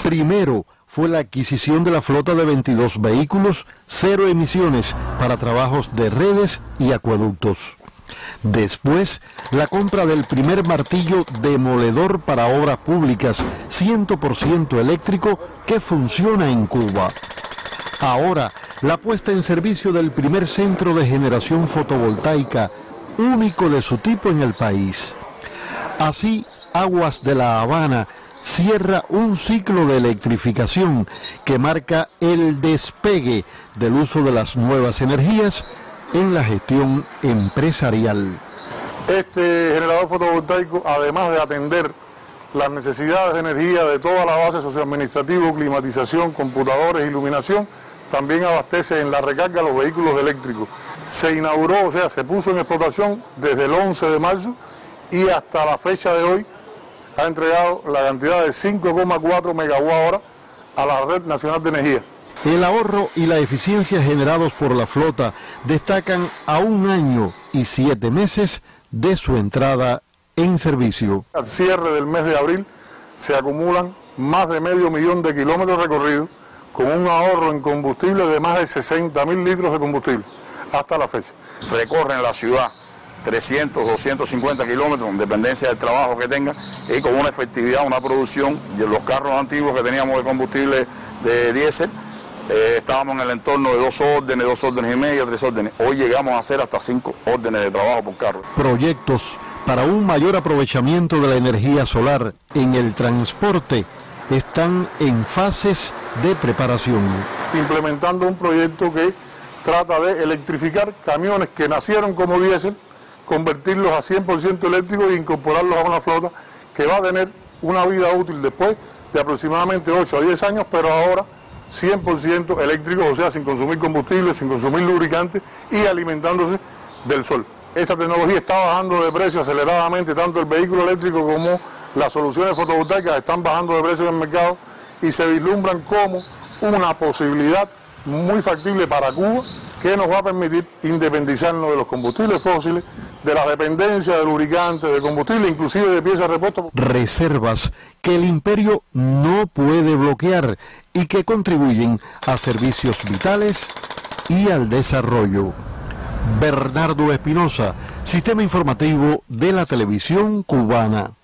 Primero fue la adquisición de la flota de 22 vehículos, 0 emisiones para trabajos de redes y acueductos. Después, la compra del primer martillo demoledor para obras públicas 100% eléctrico que funciona en Cuba. Ahora, la puesta en servicio del primer centro de generación fotovoltaica, único de su tipo en el país. Así, Aguas de La Habana cierra un ciclo de electrificación que marca el despegue del uso de las nuevas energías en la gestión empresarial. Este generador fotovoltaico, además de atender las necesidades de energía de toda la base socioadministrativa, climatización, computadores, iluminación, también abastece en la recarga los vehículos eléctricos. Se inauguró, o sea, se puso en explotación desde el 11 de marzo y hasta la fecha de hoy ha entregado la cantidad de 5,4 megawatt-hora a la Red Nacional de Energía. El ahorro y la eficiencia generados por la flota destacan a 1 año y 7 meses de su entrada en servicio. Al cierre del mes de abril se acumulan más de 500.000 de kilómetros recorridos con un ahorro en combustible de más de 60.000 litros de combustible hasta la fecha. Recorren la ciudad 300, 250 kilómetros, en dependencia del trabajo que tengan, y con una efectividad, una producción de los carros antiguos que teníamos de combustible de diésel. Estábamos en el entorno de 2 órdenes y medio, 3 órdenes. Hoy llegamos a hacer hasta 5 órdenes de trabajo por carro. Proyectos para un mayor aprovechamiento de la energía solar en el transporte están en fases de preparación. Implementando un proyecto que trata de electrificar camiones que nacieron como diésel, convertirlos a 100% eléctricos e incorporarlos a una flota que va a tener una vida útil después de aproximadamente 8 a 10 años, pero ahora 100% eléctricos, o sea, sin consumir combustible, sin consumir lubricantes y alimentándose del sol. Esta tecnología está bajando de precio aceleradamente, tanto el vehículo eléctrico como las soluciones fotovoltaicas están bajando de precio en el mercado y se vislumbran como una posibilidad muy factible para Cuba que nos va a permitir independizarnos de los combustibles fósiles, de la dependencia de lubricantes, de combustible, inclusive de piezas de repuesto. Reservas que el imperio no puede bloquear y que contribuyen a servicios vitales y al desarrollo. Bernardo Espinosa, Sistema Informativo de la Televisión Cubana.